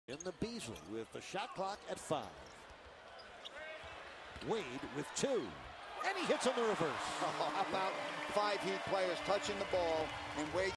in the Beasley with the shot clock at 5. Wade with 2. And he hits on the reverse. Oh, how about 5 Heat players touching the ball and Wade